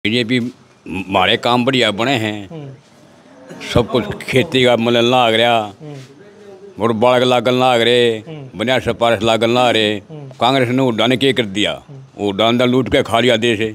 BJP हमारे काम बढ़िया बने हैं, सब कुछ खेती का मतलब लाग रहा और बाढ़ लागन लाग रहे, बनिया सिफारिश लागन ला रहे। कांग्रेस ने उड़ाने के कर दिया, उड़ान दा लूट के खा लिया देश है।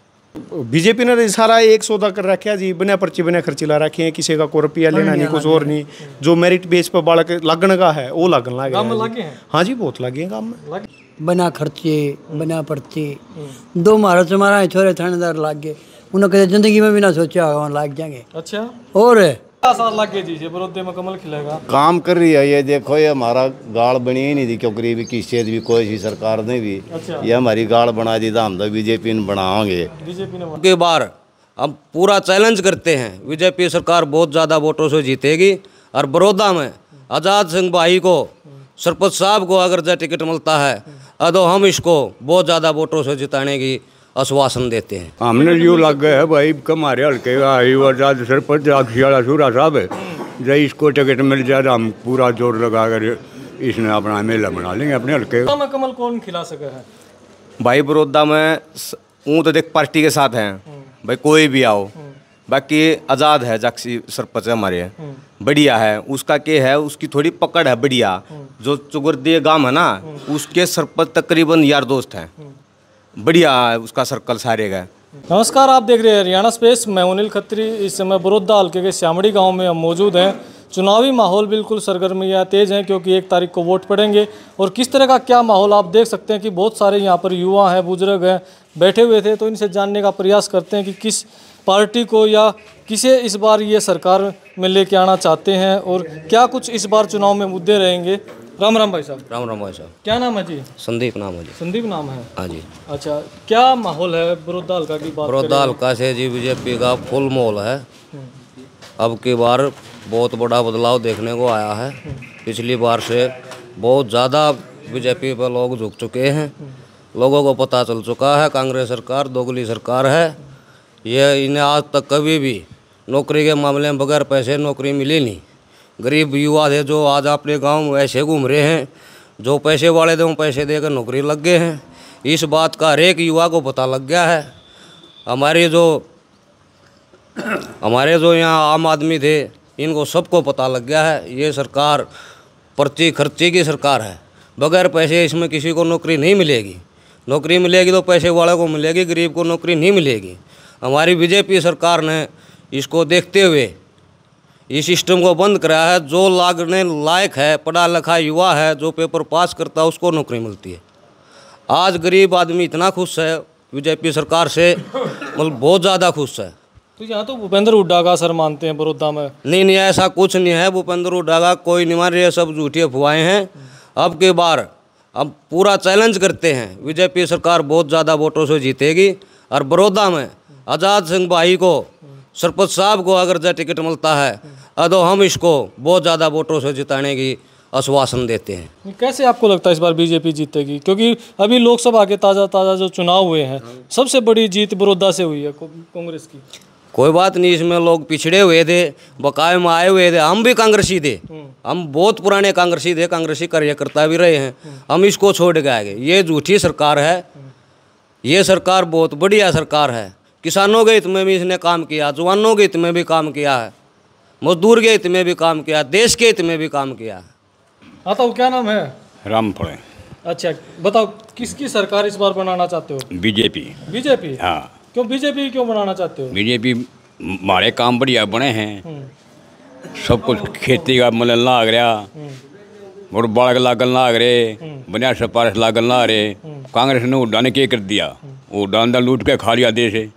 बीजेपी ने सारा एक सौदा कर रखा जी, बिना पर्ची बिना खर्ची ला रखे हैं, किसी का कोई रुपया लेना नहीं, कुछ और नहीं। जो मेरिट बेस पर बालक लगन का है वो लगन लगे। हाँ जी, बहुत लगे काम में, बिना खर्चे बिना पर्ची। दो महाराज हमारा छोरे थानेदार लाग गए, उन्होंने कहा जिंदगी में भी ना सोचा होगा लाग जाएंगे। अच्छा, और साल लग गए जी, बरोदे में कमल खिलेगा। काम कर रही है ये, देखो ये हमारा गाड़ बनी ही नहीं थी, क्योंकि गरीबी की शेद भी कोई सी सरकार ने भी। अच्छा। ये हमारी गाड़ बना दी, हम तो बीजेपी ने बनाओगे। बीजेपी ने के बार हम पूरा चैलेंज करते हैं, बीजेपी सरकार बहुत ज़्यादा वोटों से जीतेगी। और बड़ौदा में आज़ाद सिंह भाई को, सरपंच साहब को अगर जब टिकट मिलता है तो हम इसको बहुत ज़्यादा वोटों से जिताने की आश्वासन देते हैं। हमने यूँ लग गए है भाई, हमारे हल्के का आजाद सरपंच अक्षियाला सूरा साहब है, जब इसको टिकट मिल जाए तो हम पूरा जोर लगा कर इसने अपना मेला बना लेंगे अपने हल्के का। कमल कौन खिला सके है भाई बड़ौदा में तो देख पार्टी के साथ हैं भाई, कोई भी आओ। बाकी आज़ाद है जाक्सी सरपंच हमारे, बढ़िया है। उसका क्या है, उसकी थोड़ी पकड़ है बढ़िया। जो चुगुर्दी गांव है ना, उसके सरपंच तकरीबन यार दोस्त हैं, बढ़िया है उसका सर्कल सारे का। नमस्कार, आप देख रहे हैं हरियाणा स्पेस। मैं अनिल खत्री। इस समय बड़ौदा हल्के के श्यामड़ी गांव में हम मौजूद हैं। चुनावी माहौल बिल्कुल सरगर्मियाँ तेज़ हैं, क्योंकि 1 तारीख को वोट पड़ेंगे। और किस तरह का क्या माहौल आप देख सकते हैं कि बहुत सारे यहाँ पर युवा हैं, बुजुर्ग हैं, बैठे हुए थे। तो इनसे जानने का प्रयास करते हैं कि किस पार्टी को या किसे इस बार ये सरकार में लेके आना चाहते हैं और क्या कुछ इस बार चुनाव में मुद्दे रहेंगे। राम राम भाई साहब। राम राम भाई साहब। क्या नाम है जी? संदीप नाम है जी। संदीप नाम है? हाँ जी। अच्छा, क्या माहौल है बड़ौदा हल्का की बात? बड़ौदा हल्का से जी बीजेपी का फुल माहौल है। अब की बार बहुत बड़ा बदलाव देखने को आया है। पिछली बार से बहुत ज़्यादा बीजेपी पर लोग झुक चुके हैं। लोगों को पता चल चुका है कांग्रेस सरकार दोगली सरकार है। ये इन्हें आज तक कभी भी नौकरी के मामले में बगैर पैसे नौकरी मिली नहीं। गरीब युवा थे जो आज अपने गांव में ऐसे घूम रहे हैं, जो पैसे वाले थे वो पैसे देकर नौकरी लग गए हैं। इस बात का हर एक युवा को पता लग गया है। हमारे जो यहाँ आम आदमी थे, इनको सबको पता लग गया है ये सरकार पर्ची खर्ची की सरकार है। बगैर पैसे इसमें किसी को नौकरी नहीं मिलेगी। नौकरी मिलेगी तो पैसे वाले को मिलेगी, गरीब को नौकरी नहीं मिलेगी। हमारी बीजेपी सरकार ने इसको देखते हुए इस सिस्टम को बंद कराया है। जो लागने लायक है, पढ़ा लिखा युवा है, जो पेपर पास करता है, उसको नौकरी मिलती है। आज गरीब आदमी इतना खुश है बीजेपी सरकार से, मतलब बहुत ज़्यादा खुश है। तो यहाँ तो भूपेंद्र हुड्डा का सर मानते हैं बड़ौदा में। नहीं, ऐसा कुछ नहीं है। भूपेंद्र हुड्डा का कोई नहीं मान रही है, सब झूठी अफवाहें हैं। अब की बार हम पूरा चैलेंज करते हैं, बीजेपी सरकार बहुत ज़्यादा वोटों से जीतेगी। और बड़ौदा में आज़ाद सिंह भाई को, सरपंच साहब को अगर जब टिकट मिलता है तो हम इसको बहुत ज़्यादा वोटों से जिताने की आश्वासन देते हैं। कैसे आपको लगता है इस बार बीजेपी जीतेगी? क्योंकि अभी लोकसभा के ताज़ा जो चुनाव हुए हैं, सबसे बड़ी जीत बड़ौदा से हुई है कांग्रेस की। कोई बात नहीं, इसमें लोग पिछड़े हुए थे, बकाये में आए हुए थे। हम भी कांग्रेसी थे, हम बहुत पुराने कांग्रेसी थे, कांग्रेसी कार्यकर्ता भी रहे हैं। हम इसको छोड़ के आए। ये झूठी सरकार है। ये सरकार बहुत बढ़िया सरकार है। किसानों के हित में भी इसने काम किया, जवानों के हित में भी काम किया है, मजदूर के हित में भी काम किया, देश के हित में भी काम किया है। हाँ, तो क्या नाम है? रामफल। अच्छा, बताओ किसकी सरकार इस बार बनाना चाहते हो? बीजेपी। बीजेपी? हाँ। क्यों बीजेपी क्यों बनाना चाहते हो? बीजेपी हमारे काम बढ़िया बने हैं, सब कुछ खेती का मतलब लाग रहा और बाढ़ लागन लाग रहे, बनिया सिफारिश लागन ला रहे। कांग्रेस ने उड़ाने के कर दिया, उड़ान दा लूट के खा लिया देश है।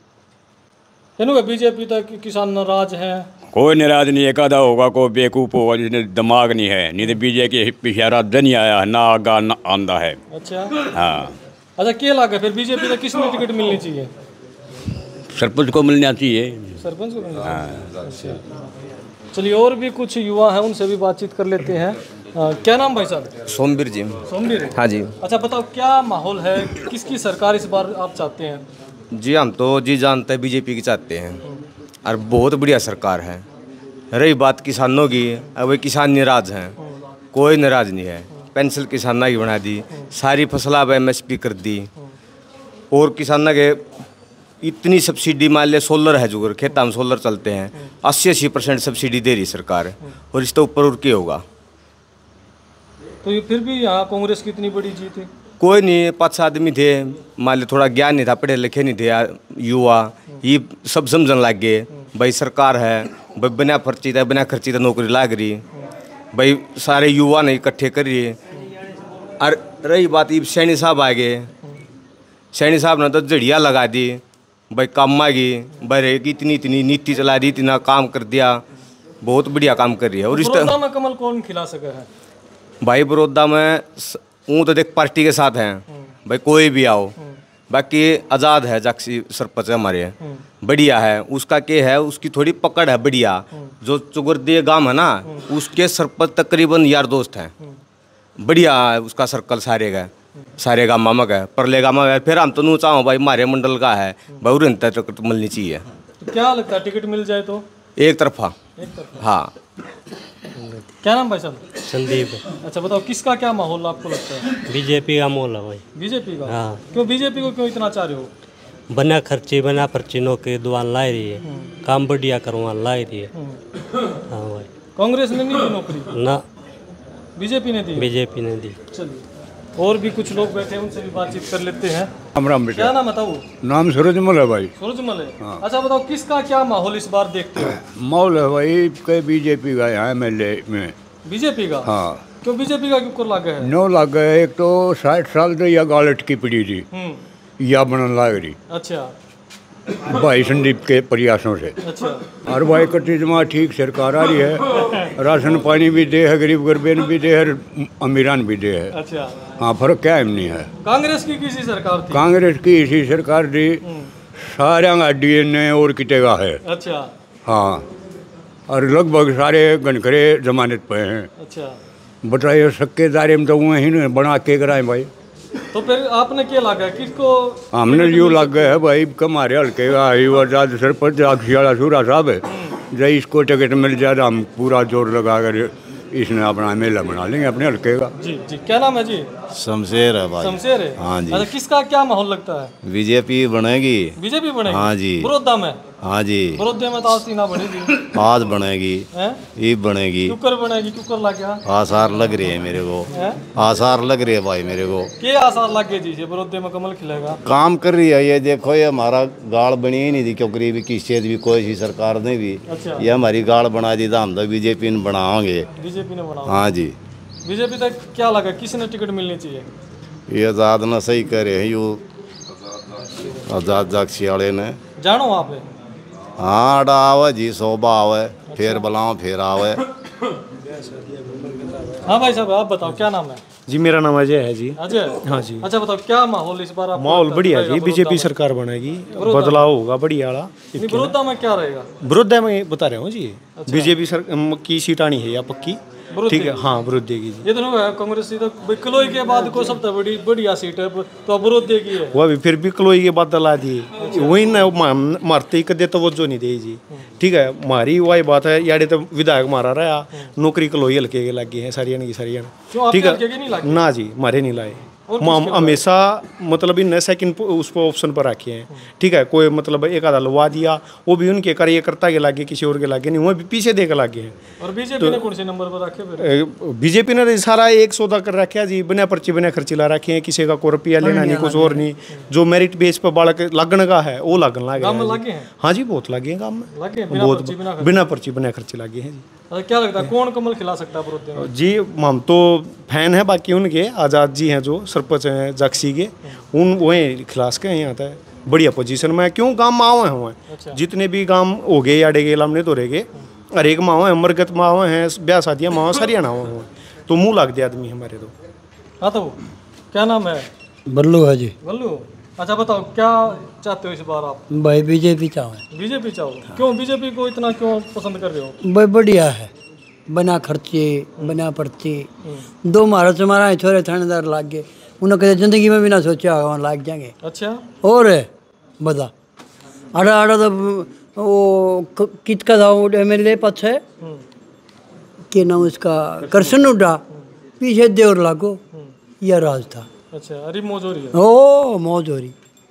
बीजेपी तक किसान नाराज हैं? कोई नाराज नहीं, एक आधा होगा कोई बेवकूफ़ होगा जिसने दिमाग नहीं है, नहीं तो बीजेपी के पीछे राज्य नहीं आया, ना आगा ना आंदा है। अच्छा। हाँ। अच्छा, क्या लगा फिर बीजेपी तक किसमें टिकट मिलनी चाहिए? सरपंच को मिलना चाहिए। सरपंच को मिलना चाहिए। अच्छा, चलिए और भी कुछ युवा हैं, उनसे भी बातचीत कर लेते हैं। क्या नाम भाई साहब? सोमवीर जी। सोमवीर? हाँ जी। अच्छा, बताओ क्या माहौल है, किसकी सरकार इस बार आप चाहते हैं? जी हम तो जी जानते हैं बीजेपी की चाहते हैं, और बहुत बढ़िया सरकार है। रही बात किसानों की, अब वे किसान नाराज हैं, कोई नाराज नहीं है। पेंशन किसाना की बना दी, सारी फसला अब MSP कर दी, और किसाना के इतनी सब्सिडी मान ले सोलर है जो खेता में सोलर चलते हैं 80% सब्सिडी दे रही सरकार और इसके ऊपर और क्या होगा। तो ये फिर भी यहाँ कांग्रेस की इतनी बड़ी जीत है। कोई नहीं 5 आदमी थे मान लो थोड़ा ज्ञान नहीं था पढ़े लिखे नहीं थे युवा ये सब समझने लग गए भाई सरकार है भाई बिना खर्ची तो नौकरी लाग रही भाई सारे युवा ने इकट्ठे कर रही और रही बात ये सैनी साहब आ गए सैनी साहब ने तो जड़िया लगा दी भाई काम मांगी भाई इतनी नीति चला दी इतना काम कर दिया बहुत बढ़िया काम कर रही है। और इस बड़ौदा में कमल कौन खिला सका है भाई बड़ौदा में वो तो देख पार्टी के साथ हैं भाई कोई भी आओ बाकी आज़ाद है जाक्सी सरपंच हमारे बढ़िया है उसका क्या है उसकी थोड़ी पकड़ है बढ़िया जो चुगरदिया गांव है ना उसके सरपंच तकरीबन यार दोस्त हैं बढ़िया है उसका सर्कल सारे गाँव मामक है परले गाँव है फिर हम तो नू चाहो भाई हमारे मंडल का है भाई उनता टिकट मिलनी चाहिए। तो क्या लगता है टिकट मिल जाए तो एक तरफा हाँ। क्या नाम भाई साहब? संदीप। अच्छा बताओ किसका क्या माहौल आपको लगता है? बीजेपी का माहौल है भाई। बीजेपी का? हाँ। क्यों बीजेपी को क्यों इतना चाह रहे हो? बना खर्ची बना पर्ची नौकरी दुआन ला रही है काम बढ़िया करवा ला रही है। हाँ भाई। कांग्रेस ने नहीं दी नौकरी? ना बीजेपी ने दी। बीजेपी ने दी। चलिए और भी कुछ लोग बैठे हैं उनसे भी बातचीत कर लेते हैं। राम बेटा। क्या नाम बताओ? नाम सूरजमल है भाई। सूरजमल है। हाँ। अच्छा बताओ किसका क्या माहौल इस बार देखते हो? माहौल है भाई के बीजेपी का यहाँ MLA में। बीजेपी का? हाँ। क्यों बीजेपी का क्यों लग गया है? 9 लाख गए एक तो 60 साल तो या गालट की पड़ी थी या बनन लाग रही। अच्छा भाई संदीप के प्रयासों से। अच्छा और भाई कटी जमा ठीक सरकार आ रही है राशन पानी भी दे है गरीब गरबेन भी दे है अमीरान भी दे है। अच्छा हाँ फर्क क्या है नहीं है। कांग्रेस की किसी सरकार थी? कांग्रेस की इसी सरकार थी सारे DNA और किटेगा है। अच्छा हाँ और लगभग सारे घनखरे जमानत पे हैं। अच्छा बताइए सक्केदारी में तो वहीं बना के कराए भाई। तो फिर आपने क्या लगा किसको? हमने यूँ लग गए है भाई हमारे हल्के का आजाद सरपंच अक्षियाला सूरा साहब है जब इसको टिकट मिल जाए तो हम पूरा जोर लगा कर इसने अपना मेला बना लेंगे अपने हल्के का। जी जी क्या नाम है जी? शमशेर है भाई। शमशेर है? हाँ जी। अच्छा किसका क्या माहौल लगता है? बीजेपी बनेगी। बीजेपी बनेगी? हाँ जी। बड़ौदा में? हाँ जी। बड़ौदा में तो आज तीना बनेगी। आज बनेगी ईब बनेगी कुकर बनेगी कुकर लग गया आसार लग रहे हैं मेरे को आसार लग रहे हैं भाई मेरे को। क्या आसार लग गए जी बड़ौदा में कमल खिलेगा? काम कर रही है ये देखो ये हमारा गाड़ बनी ही नहीं थी क्योंकि भी किसी भी कोई सी सरकार ने भी अच्छा। ये हमारी गाड़ बना दी था हम तो बीजेपी ने बनाओगे। बीजेपी ने बनाओ? हाँ जी। बीजेपी तक क्या लगा किसने टिकट मिलनी चाहिए? ये आज़ाद ना सही करे हैं यू आज़ाद जाक्षी वाले ने जानो वहाँ पे? हाँ अड़ा आवे जी शोभा आवे फिर बुलाओ फिर आवे। हाँ भाई साहब आप बताओ क्या नाम है? जी मेरा नाम अजय है जी। अजय? हाँ जी। अच्छा बताओ क्या माहौल इस बार? माहौल बढ़िया जी बीजेपी सरकार बनेगी बदलाव होगा बढ़िया वाला। बड़ौदा में क्या रहेगा? बड़ौदा में बता रहे हो जी बीजेपी की सीट आनी है या पक्की? ठीक है हाँ बड़ौदा की जी। ये तो है कांग्रेस तो बिकलोई के बाद को सबसे बड़ी बढ़िया सीट है तो बड़ौदा की है। वो भी फिर बिकलोई के बाद दला दिए वही ना मारते कदे तो वो जो नहीं दे जी। ठीक है हमारी वही बात है यारे तो विधायक मारा रहा नौकरी कलोई हल्के के लग गए हैं सारिया की सारिया। ठीक है ना जी हमारे नहीं लाए हमेशा मतलब इन सेकंड उस पर ऑप्शन पर रखे हैं। ठीक है कोई मतलब एक आधा लवा दिया वो भी उनके कार्यकर्ता के लागे किसी और के लागे नहीं वो भी पीछे दे के लागे हैं। और बीजेपी ने कौन से नंबर पर रखे फिर? बीजेपी ने सारा एक सौदा कर रखा जी बिना पर्ची बिना खर्ची ला रखे हैं किसी का कोई रुपया लेना नहीं कुछ और नहीं जो मेरिट बेस पर बालक लगन का है वो लगन लागे हैं। हाँ जी बहुत लागे हैं काम में बहुत बिना पर्ची बिना खर्ची लागे हैं जी। क्या लगता है कौन कमल खिला सकता है बड़ौदा में? जी हम तो फैन है बाकी उनके आज़ाद जी हैं जो सरपंच हैं जाक्सी के उन वही खिलास के यहाँ आता है बढ़िया पोजीशन में क्यों गाँव मावे हुए हैं जितने भी गाँव हो गए याडे गए लामने तो रह गए हर एक मावे हैं मरगत मावे हैं ब्याह शादियाँ मावे सारिया नावे हुए तो मुँह लाग दे आदमी हमारे तो। हाँ तो क्या नाम है? बल्लू है जी। बल्लू अच्छा बताओ क्या चाहते हो इस बार आप? भाई बीजेपी चाहो। बीजेपी चाहो क्यों बीजेपी को इतना क्यों पसंद कर रहे हो? भाई बढ़िया है बना खर्चे बना पर्ची 2 मारा हमारा छोरे थानेदार लाग गए उन्होंने कहा जिंदगी में भी ना सोचा होगा वहाँ लाग जाएंगे। अच्छा और बता आड़ा आड़ा तो वो कित का था MLA पक्ष है के नाम उसका करसन उड्डा पीछे देवर लागो यह राज था। अच्छा अरे मौज हो रही है। ओ मौज हो रही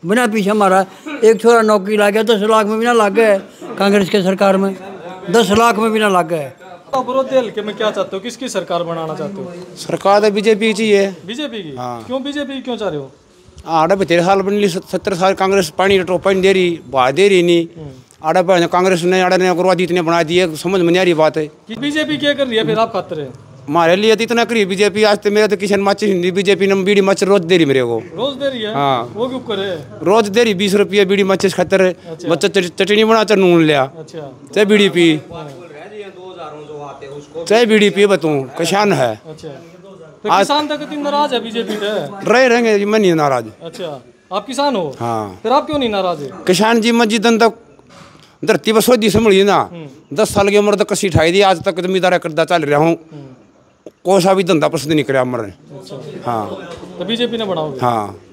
बिना पीछे हमारा एक छोरा नौकरी लग गया, 10 लाख में भी ना लग गया कांग्रेस के सरकार में, 10 लाख में भी ना लग गया। तो बड़ौदा हल्के में क्या चाहते हो, किसकी सरकार बनाना चाहते हो? सरकार तो बीजेपी की चाहिए। बीजेपी की? क्यों बीजेपी क्यों चाह रहे हो? आड़े 13 साल बन ली, 70 साल कांग्रेस पानी टोपा नहीं दे रही, बहा दे रही नहीं। आड़े पर कांग्रेस ने आड़े ने उग्रवादी इतने बना दिए, समझ में नहीं आ रही बात है। बीजेपी क्या कर रही है फिर आप खाते रहे? हमारे लिए तो इतना करी बीजेपी, आज तो मेरे तो किशन माचिस हिंदी बीजेपी ने बीड़ी माचिस रोज दे रही मेरे को। रोज दे रही है? हाँ। वो क्यों करे? रोज दे रही 20 रुपये बीड़ी माचिस खातर। अच्छा। बच्चा चटनी बना चाहे नून लिया, अच्छा। चाहे बीड़ी पी, चाहे बीड़ी पी, बताऊँ किसान है। अच्छा, तो किसान तक इतनी नाराज है बीजेपी से? रहेंगे, मैं नहीं नाराज। अच्छा, आप किसान हो? हाँ। फिर आप क्यों नहीं नाराज है? किसान जी मस्जिद तक धरती पर सोदी संभली ना, 10 साल की उम्र तक कसी उठाई दी, आज तक जमींदारा करदा चल रहा हूँ, कोई सा भी धंधा पसंद नहीं कराया मर। अच्छा। हाँ, तो बीजेपी ने बनाओगे? हाँ।